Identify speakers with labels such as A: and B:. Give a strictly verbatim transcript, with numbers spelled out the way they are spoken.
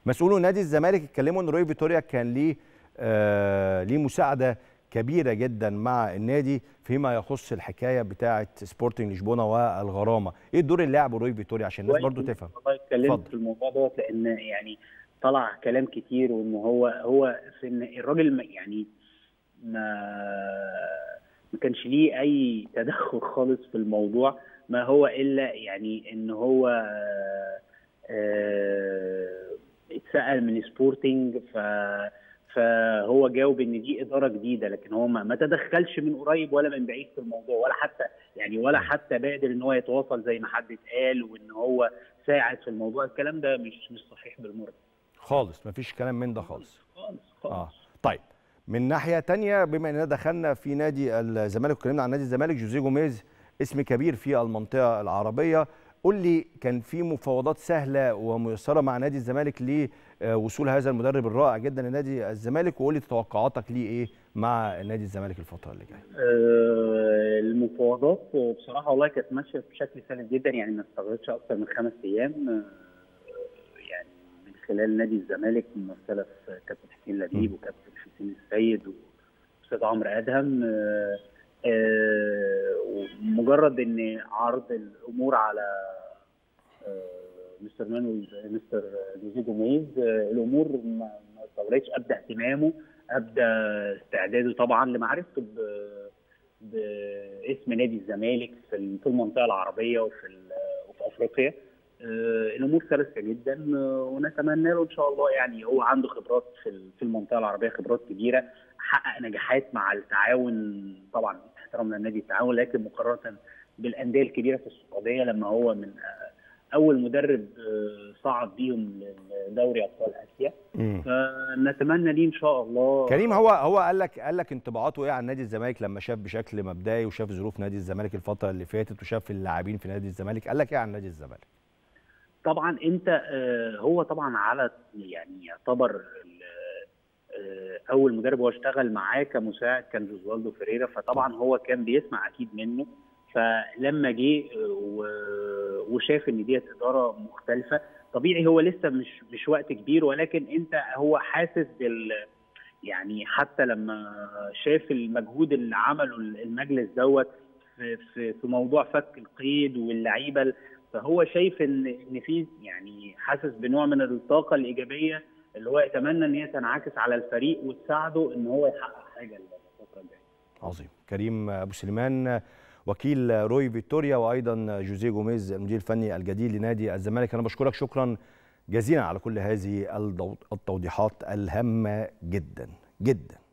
A: مسؤولو نادي الزمالك اتكلموا ان روي فيتوريا كان ليه آه ليه مساعده كبيره جدا مع النادي فيما يخص الحكايه بتاعه سبورتنج لشبونه والغرامه. ايه الدور اللي لعبه روي فيتوريا عشان الناس برضو تفهم؟
B: والله اتكلمت في الموضوع دوت لان يعني طلع كلام كتير، وان هو هو في ان الراجل يعني ما ما كانش ليه اي تدخل خالص في الموضوع، ما هو الا يعني ان هو اه اتسأل من سبورتنج ف فهو جاوب ان دي اداره جديده، لكن هو ما تدخلش من قريب ولا من بعيد في الموضوع، ولا حتى يعني ولا حتى بادر ان هو يتواصل زي ما حد اتقال وان هو ساعد في الموضوع. الكلام ده مش مش صحيح بالمره
A: خالص، مفيش كلام من ده خالص
B: خالص خالص.
A: اه طيب، من ناحيه ثانيه بما اننا دخلنا في نادي الزمالك واتكلمنا عن نادي الزمالك، جوزيه جوميز اسم كبير في المنطقه العربيه. قول لي، كان في مفاوضات سهله وميسره مع نادي الزمالك لوصول هذا المدرب الرائع جدا لنادي الزمالك، وقول لي تتوقعاتك ليه ايه مع نادي الزمالك الفتره اللي جايه؟
B: آه المفاوضات بصراحه والله كانت ماشيه بشكل سلس جدا، يعني ما استغرقتش اكثر من خمس ايام. آه يعني من خلال نادي الزمالك ممثله في كابتن حسين لبيب وكابتن حسين السيد واستاذ عمرو ادهم. آه ومجرد ان عرض الامور على مستر مانويل مستر جوزيه جوميز، الامور ما استغرقتش، ابدا اهتمامه، ابدا استعداده طبعا لمعرفته باسم نادي الزمالك في المنطقه العربيه وفي وفي افريقيا. الامور سلسه جدا، ونتمنى له ان شاء الله، يعني هو عنده خبرات في المنطقه العربيه، خبرات كبيره، حقق نجاحات مع التعاون، طبعا احترامنا لنادي التعاون، لكن مقارنه بالانديه الكبيره في السعوديه لما هو من اول مدرب صعد بيهم لدوري ابطال اسيا. فنتمنى ليه ان شاء الله.
A: كريم، هو هو قال لك قال لك انطباعاته ايه عن نادي الزمالك لما شاف بشكل مبدئي وشاف ظروف نادي الزمالك الفتره اللي فاتت وشاف اللاعبين في نادي الزمالك، قال لك ايه عن نادي الزمالك؟
B: طبعا انت هو طبعا على يعني يعتبر اول مدرب هو اشتغل معاه كمساعد كان جوزوالدو فيريرا، فطبعا هو كان بيسمع اكيد منه. فلما جه وشاف ان ديت اداره مختلفه، طبيعي هو لسه مش مش وقت كبير، ولكن انت هو حاسس بال يعني حتى لما شاف المجهود اللي عمله المجلس دوت في في في موضوع فك القيد واللعيبه، فهو شايف ان ان في يعني حاسس بنوع من الطاقه الايجابيه اللي هو يتمنى ان هي تنعكس على الفريق وتساعده ان هو يحقق حاجه الفتره الجايه.
A: عظيم. كريم ابو سليمان، وكيل روي فيتوريا وايضا جوزيه جوميز المدير الفني الجديد لنادي الزمالك، انا بشكرك شكرا جزيلا على كل هذه التوضيحات الهامه جدا جدا.